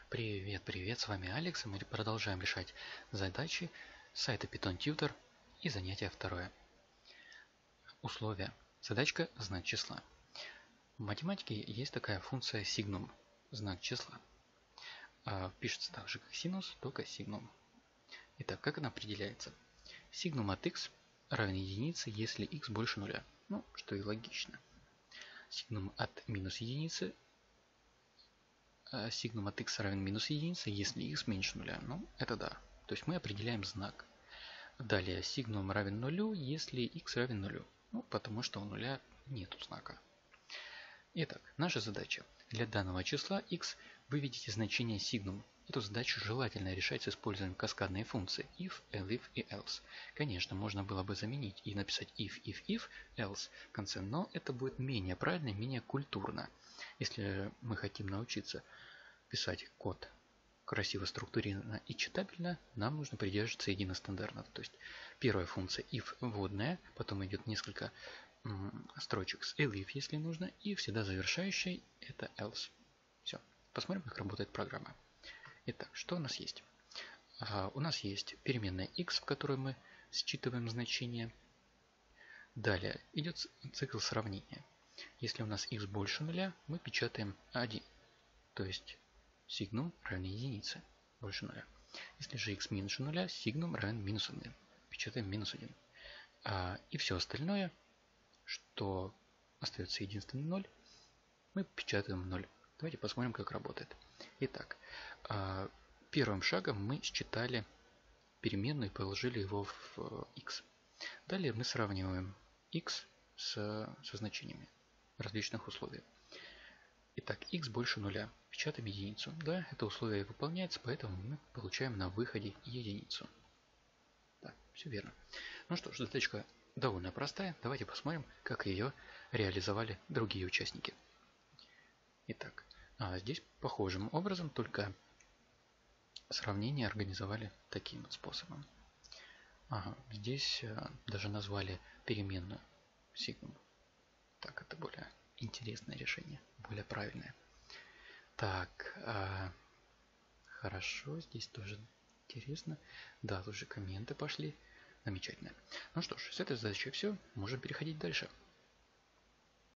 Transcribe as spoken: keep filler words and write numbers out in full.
Привет, привет, с вами Алекс, и мы продолжаем решать задачи сайта Python Tutor и занятие второе. Условия. Задачка знак числа. В математике есть такая функция signum, знак числа. А, пишется так же, как синус, только signum. Итак, как она определяется? Signum от x равен единице, если x больше нуля. Ну, что и логично. Signum от минус единицы Signum от x равен минус единице, если x меньше нуля. Ну, это да. То есть мы определяем знак. Далее, signum равен нулю, если x равен нулю. Ну, потому что у нуля нету знака. Итак, наша задача. Для данного числа x выведите значение signum. Эту задачу желательно решать с использованием каскадной функции if, elif и else. Конечно, можно было бы заменить и написать if, if, if, else в конце, но это будет менее правильно, менее культурно. Если мы хотим научиться писать код красиво, структурированно и читабельно, нам нужно придерживаться единых стандартов. То есть первая функция if вводная, потом идет несколько строчек с elif, если нужно, и всегда завершающая это else. Все. Посмотрим, как работает программа. Итак, что у нас есть? А, у нас есть переменная x, в которой мы считываем значение. Далее идет цикл сравнения. Если у нас x больше нуля, мы печатаем один. То есть signum равен единице, больше нуля. Если же x меньше нуля, signum равен минус один. Печатаем минус один. А, и все остальное, что остается единственный ноль, мы печатаем ноль. Давайте посмотрим, как работает. Итак, а, первым шагом мы считали переменную и положили его в x. Далее мы сравниваем x с, со значениями различных условий. Итак, x больше нуля. Печатаем единицу. Да, это условие выполняется, поэтому мы получаем на выходе единицу. Да, все верно. Ну что ж, задачка довольно простая. Давайте посмотрим, как ее реализовали другие участники. Итак, а здесь похожим образом, только сравнение организовали таким вот способом. Ага, здесь даже назвали переменную signum. Так, это более интересное решение, более правильное. Так, а, хорошо, здесь тоже интересно. Да, тут же комменты пошли. Замечательно. Ну что ж, с этой задачей все. Можем переходить дальше.